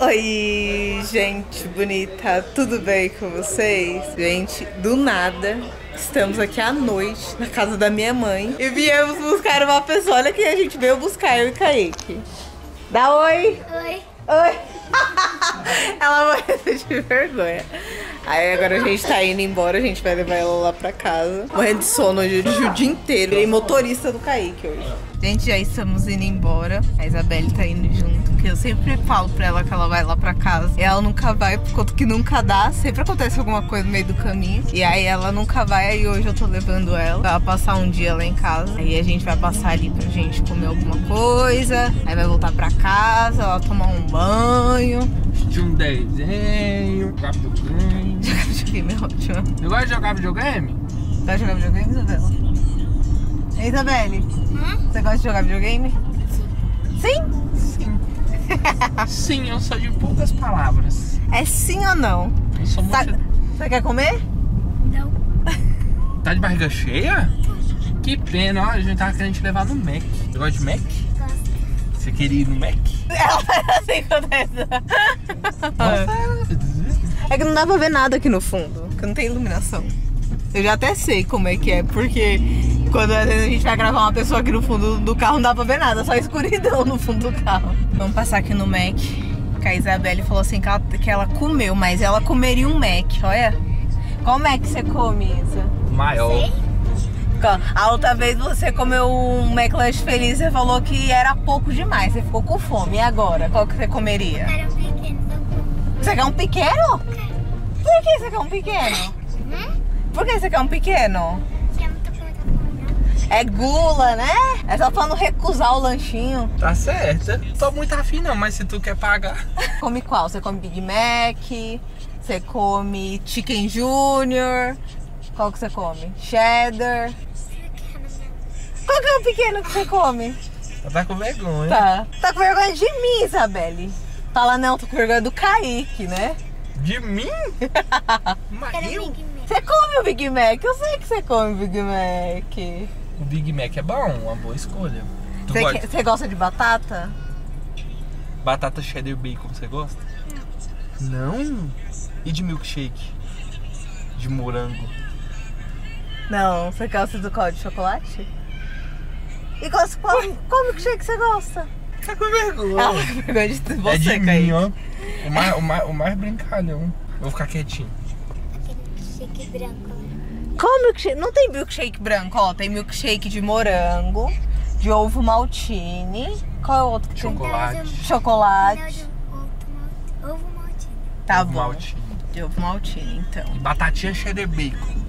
Oi, gente bonita, tudo bem com vocês? Gente, do nada, estamos aqui à noite na casa da minha mãe e viemos buscar uma pessoa. Olha quem a gente veio buscar, eu e Kaique. Dá oi! Oi! Oi! Ela morreu de vergonha. Aí agora a gente tá indo embora, a gente vai levar ela lá pra casa. Morrendo de sono hoje o dia inteiro. Virei motorista do Kaique hoje. Gente, já estamos indo embora. A Isabelle tá indo junto, porque eu sempre falo pra ela que ela vai lá pra casa. E ela nunca vai, por conta que nunca dá. Sempre acontece alguma coisa no meio do caminho. E aí ela nunca vai, aí hoje eu tô levando ela pra passar um dia lá em casa. Aí a gente vai passar ali pra gente comer alguma coisa. Aí vai voltar pra casa, ela tomar um banho. De um desenho, jogar videogame. Jogar videogame é ótimo. Você gosta de jogar videogame? Vai jogar videogame, Isabela? Ei, Isabelle, você gosta de jogar videogame? Sim. Sim. Sim, eu sou de poucas palavras. É sim ou não? Eu sou muito... Você quer comer? Não. Tá de barriga cheia? Que pena, ó, a gente tava querendo te levar no Mac. Você gosta de Mac? Gosto. Você queria ir no Mac? Ela assim acontece. É que não dá pra ver nada aqui no fundo, porque não tem iluminação. Eu já até sei como é que é, porque quando às vezes a gente vai gravar uma pessoa aqui no fundo do carro, não dá pra ver nada, só escuridão no fundo do carro. Vamos passar aqui no Mac, que a Isabelle falou assim que ela comeu, mas ela comeria um Mac, olha. Qual Mac você come, Isa? Maior. Sei. A outra vez você comeu um McLanche Feliz e falou que era pouco demais, você ficou com fome. E agora? Qual que você comeria? Era um pequeno. Você quer um pequeno? Por que você quer um pequeno? Por que você quer um pequeno? Que é muita fome. É gula, né? É só pra não recusar o lanchinho. Tá certa. Tô muito afim não, mas se tu quer pagar. Come qual? Você come Big Mac? Você come Chicken Junior? Qual que você come? Cheddar? Qual que é o pequeno que você come? Tá com vergonha. Tá com vergonha de mim, Isabelle. Fala não, tô com vergonha do Kaique, né? De mim? Mas Era eu? Big Mac. Você come o Big Mac, eu sei que você come o Big Mac. O Big Mac é bom, uma boa escolha. Tu gosta? Você gosta de batata? Batata cheddar bacon, você gosta? Não. E de milkshake? De morango? Não, você gosta do qual? De chocolate? E qual milkshake você gosta? Tá com vergonha. Ela tá com vergonha de você, É de Kaique. mim, ó. O mais brincalhão. Eu vou ficar quietinho. Aquele shake branco. Qual milkshake? Não tem milkshake branco, ó. Tem milkshake de morango, de ovo maltine. Qual é o outro que Chocolate. tem? Não, Chocolate. de ovo maltine. Tá Ovo bom. maltine. De ovo maltine, então. E batatinha cheddar bacon.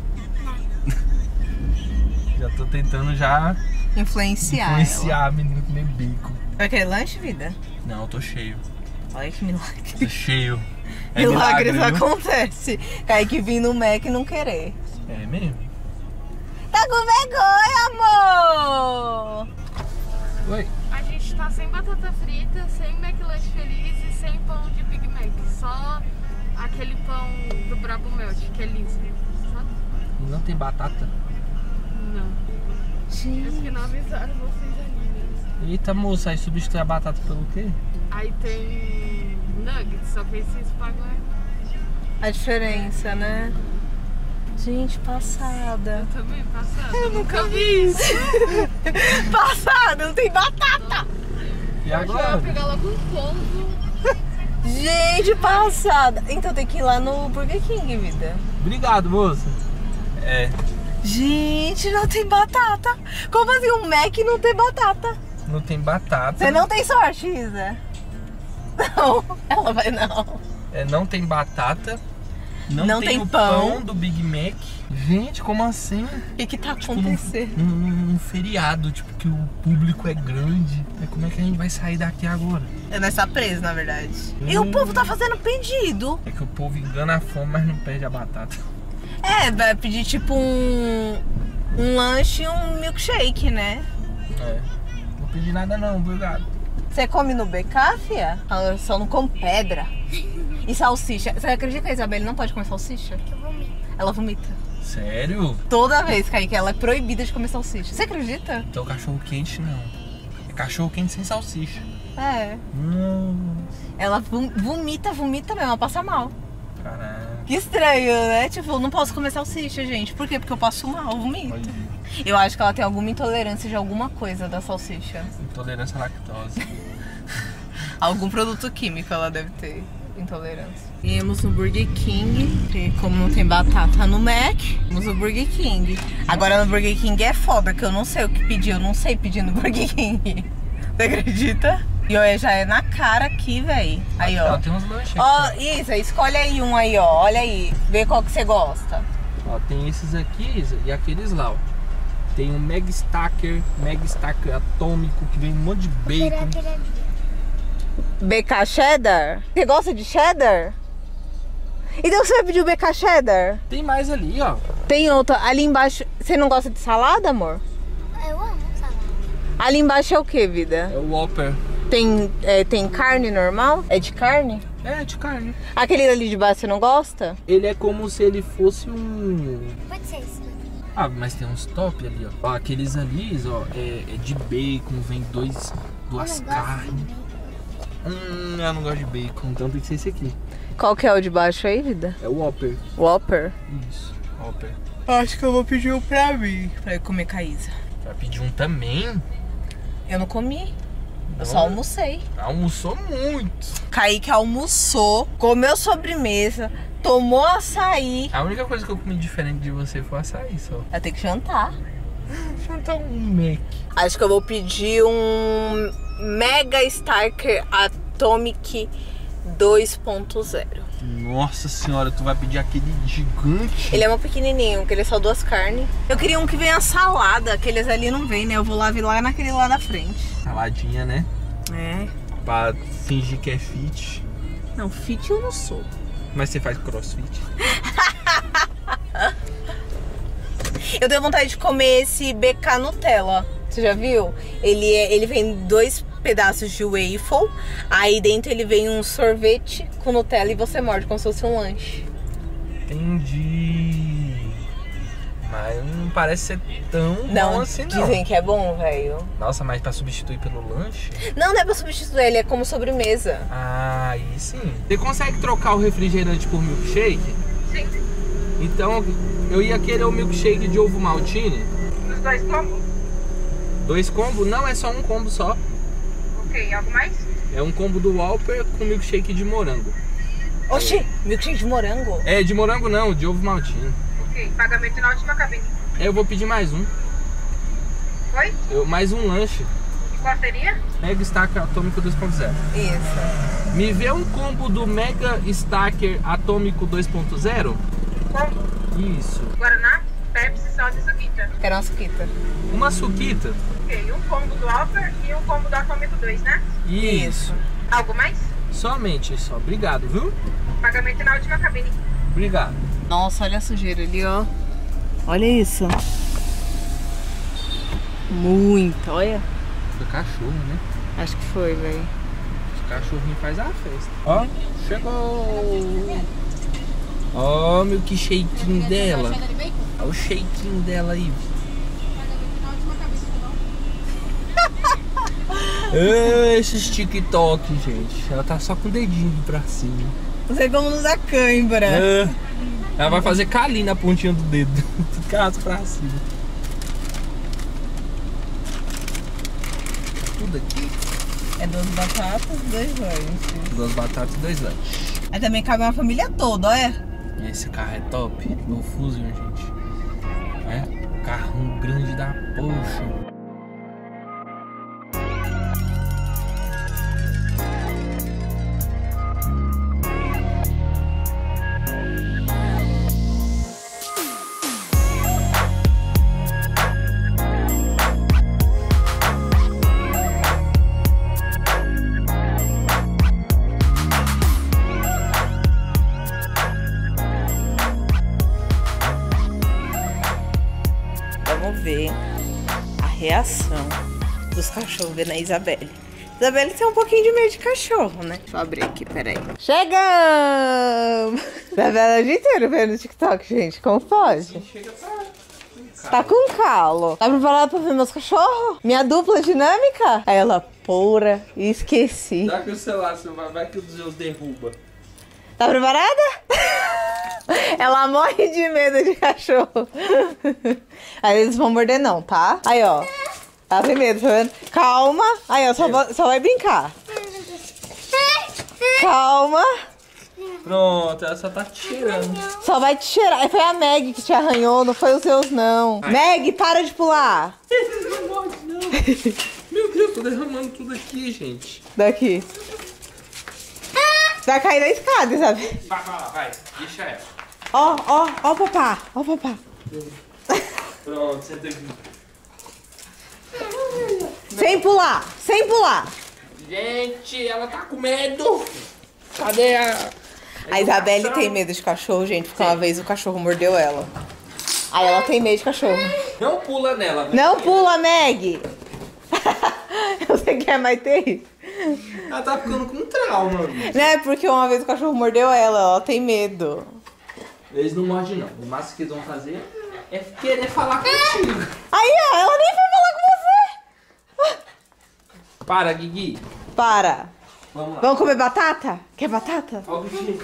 Já tô tentando já Influenciar a menina a comer bacon. Vai querer lanche, vida? Não, eu tô cheio. Olha que milagre. Tô cheio. É Milagres milagre, viu? acontece. Kaique vir no Mac e não querer. É mesmo? Tá com vergonha, amor! Oi. A gente tá sem batata frita, sem McLanche Feliz e sem pão de Big Mac. Só aquele pão do Brabo Melt, que é liso. Sabe? E não tem batata? Não. É porque não avisaram vocês ali, né? Eita, moça, aí substitui a batata pelo quê? Aí tem nuggets, só que aí vocês pagam A diferença, né? Gente, passada. também, passado. Eu nunca vi isso. Passada, não tem batata. E Eu vou agora? pegar logo um pombo. Gente, passada. Então tem que ir lá no Burger King, vida. Obrigado, moça. É, Gente, não tem batata. Como assim um Mac não tem batata? não tem batata. Você não tem sorte, Isa? Não, ela vai não. É, não tem batata. Não tem o pão. pão do Big Mac. Gente, como assim? O que tá Tipo, acontecendo? num feriado, tipo, que o público é grande. É, como é que a gente vai sair daqui agora? Nós tá preso, na verdade. E o povo tá fazendo pedido. É que o povo engana a fome, mas não perde a batata. É, vai pedir tipo um lanche e um milkshake, né? É. Não vou pedir nada não, obrigado. Você come no BK, fia? Eu só não como pedra. E salsicha. Você acredita que a Isabelle não pode comer salsicha? Que eu vomito. Ela vomita. Sério? Toda vez, Kaique, ela é proibida de comer salsicha. Você acredita? Então cachorro quente não. É cachorro quente sem salsicha. É. Nossa. Ela vomita mesmo, ela passa mal. Caralho. Que estranho, né? Tipo, eu não posso comer salsicha, gente. Por quê? Porque eu passo mal, eu vomito. Eu acho que ela tem alguma intolerância de alguma coisa da salsicha. Intolerância à lactose. Algum produto químico ela deve ter intolerância. Viemos no Burger King, que como não tem batata no Mac, vamos no Burger King. Agora no Burger King é foda, que eu não sei o que pedir, eu não sei pedir no Burger King. Você acredita? E olha, já é na cara aqui, véi. Aí, ó. Tem uns lanches. Ó, Isa, escolhe aí um aí, ó. Olha aí. Vê qual que você gosta. Ó, tem esses aqui, Isa, e aqueles lá, ó. Tem um Mega Stacker atômico, que vem um monte de bacon. BK Cheddar? Você gosta de cheddar? Então você vai pedir o BK Cheddar? Tem mais ali, ó. Tem outra. Ali embaixo... Você não gosta de salada, amor? Eu amo salada. Ali embaixo é o que, vida? É o Whopper. Tem carne normal? É de carne? É, de carne. Aquele ali de baixo você não gosta? Ele é como se ele fosse um... Pode ser isso. Ah, mas tem uns top ali, ó. Ó, aqueles ali, ó, é de bacon, vem duas carnes. Eu não gosto de bacon, então tem que ser esse aqui. Qual que é o de baixo aí, vida? É o Whopper. Whopper? Isso, Whopper. Acho que eu vou pedir um pra mim. Pra eu comer com a Isa. Vai pedir um também? Eu não comi. Eu Não. só almocei. Almoçou muito. Kaique almoçou, comeu sobremesa, tomou açaí. A única coisa que eu comi diferente de você foi açaí só. Vai ter que jantar. Jantar um Mac. Acho que eu vou pedir um Mega Stacker Atomic 2.0. Nossa senhora, tu vai pedir aquele gigante? Ele é um pequenininho, que ele é só 2 carnes. Eu queria um que venha salada, aqueles ali não vem, né? Eu vou lá ver lá naquele lá da frente. Saladinha, né? É. Pra fingir que é fit. Não, fit eu não sou. Mas você faz crossfit? Eu tenho vontade de comer esse BK Nutella. Você já viu? Ele vem 2 pedaços de waffle. Aí dentro ele vem um sorvete com Nutella e você morde como se fosse um lanche. Entendi. Mas não parece ser tão bom assim, não. Dizem que é bom, velho. Nossa, mas pra substituir pelo lanche? Não é pra substituir, ele é como sobremesa. Ah, aí sim. Você consegue trocar o refrigerante por milkshake? Sim. Então, eu ia querer o milkshake de ovo maltine. Os 2 combos? 2 combos? Não, é só um combo só. Ok, algo mais? É um combo do Whopper com milkshake de morango. Oxi, milkshake de morango? É, de morango não, de ovo maltine. Ok, pagamento na última cabine. Eu vou pedir mais um. Oi? Mais um lanche. E qual seria? Mega Stacker Atômico 2.0. Isso. Me vê um combo do Mega Stacker Atômico 2.0? Combo? Isso. Guaraná, Pepsi, soda e suquita. Quero uma suquita. Uma suquita? Ok, um combo do Whopper e um combo do Atômico 2, né? Isso. Algo mais? Somente só. Obrigado, viu? Pagamento na última cabine. Obrigado. Nossa, olha a sujeira ali, ó. Olha isso. Muito, olha. Foi cachorro, né? Acho que foi, velho. Os cachorrinhos fazem a festa. Ó, chegou. Ó, o milkshakeinho dela. Olha o shakinho dela aí. Esses TikTok, gente. Ela tá só com o dedinho pra cima. Não sei como nos dá cãibra. Ela vai fazer calinho na pontinha do dedo. Caso pra cima. Tudo aqui. É 2 batatas, 2 lanches. 2 batatas e 2 lanches. Aí também cabe uma família toda, olha. Esse carro é top. No Fusion, gente. É? Carrão grande da poxa. Vamos ver a reação dos cachorros vendo a Isabelle. Isabelle tem um pouquinho de medo de cachorro, né? Deixa eu abrir aqui, peraí. Chegamos! Isabelle o dia inteiro vendo TikTok, gente. Como pode? Tá com calo. Tá preparada pra ver meus cachorros? Minha dupla dinâmica? Aí ela Porra, esqueci. Dá que o celular, vai que o Zeus derruba. Tá preparada? Ela morre de medo de cachorro. Aí eles vão morder não, tá? Aí, ó. Ela tem medo, tá vendo? Calma. Aí, ó, só vai brincar. Calma. Pronto, ela só tá te cheirando. Só vai te cheirar. Foi a Meg que te arranhou, não foi os seus, não. Meg, para de pular. Não morde, não. Meu Deus, tô derramando tudo aqui, gente. Daqui. Vai cair da escada, sabe? Vai. Deixa ela. Ó, papá. Ó, papá. Pronto, senta aqui. Sem pular. Gente, ela tá com medo. Cadê a... A Isabelle tem medo de cachorro, gente, porque uma vez o cachorro mordeu ela. Aí ela tem medo de cachorro. Não pula nela. Não pula, Meg! Você quer mais ter? Ela tá ficando com trauma. Né? Porque uma vez o cachorro mordeu ela tem medo. Eles não mordem, não. O máximo que eles vão fazer é querer falar contigo. Aí, ó, ela nem foi falar com você. Para, Guigui. Para. Vamos lá. Vamos comer batata? Quer batata? Ó o bifinho.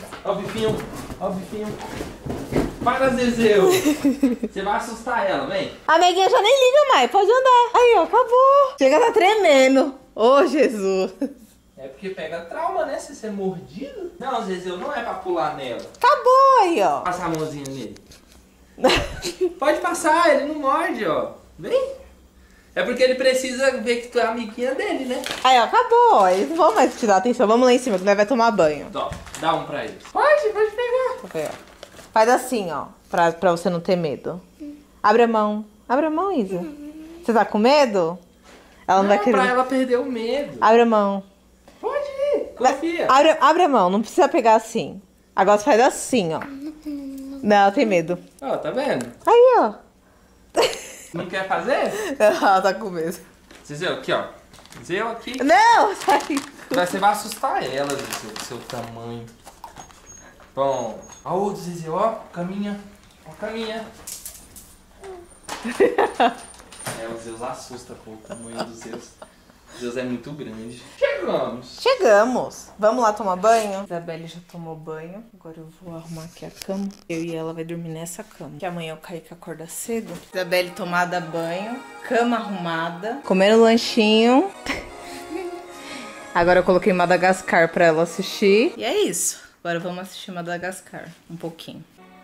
Para, Zezeu. Você vai assustar ela, vem. A Meguinha já nem liga mais, pode andar. Aí, ó, acabou. Chega, tá tremendo. Ô, Jesus. É porque pega trauma, né? Se você é mordido. Não, Zezeu, não é pra pular nela. Acabou aí, ó. Passa a mãozinha nele. Pode passar, ele não morde, ó. Vem. É porque ele precisa ver que tu é amiguinha dele, né? Aí, ó, acabou. Eles não vão mais te dar atenção. Vamos lá em cima, que nós vai tomar banho. Ó, dá um pra eles. Pode pegar. Ok, ó. Faz assim, ó, pra você não ter medo. Abre a mão, Isa. Você tá com medo? Ela não vai querer. Pra ela perder o medo. Abre a mão. Pode ir, confia. Abre a mão, não precisa pegar assim. Agora você faz assim, ó. Não, ela tem medo. Ó, tá vendo? Aí, ó. Não quer fazer? Ela tá com medo. Zezeu, aqui, ó. Zezeu aqui. Não, sai. Você vai assustar ela, Zezeu, com seu tamanho. Bom. Ó o outro Zezeu, ó. Caminha. Ó, caminha. O Zeus assusta, pô, o tamanho do Zeus. O Zeus é muito grande. Chegamos. Vamos lá tomar banho? Isabelle já tomou banho. Agora eu vou arrumar aqui a cama. Eu e ela vai dormir nessa cama. Que amanhã o Kaique acorda cedo. Isabelle tomada banho. Cama arrumada. Comendo lanchinho. Agora eu coloquei Madagascar pra ela assistir. E é isso. Agora vamos assistir Madagascar. Um pouquinho.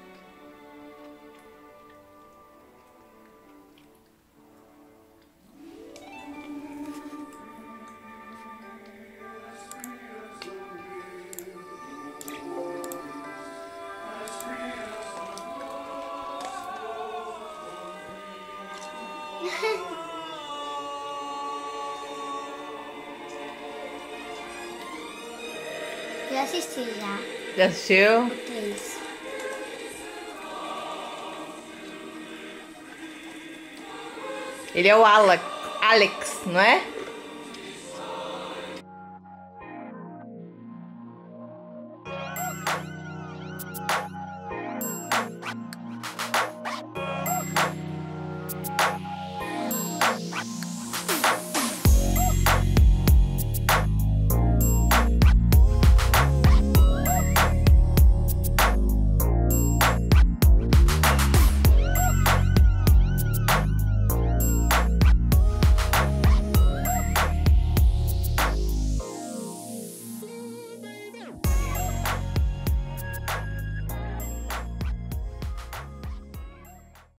Já assisti já. Já assistiu? O 3. Ele é o Alex, não é?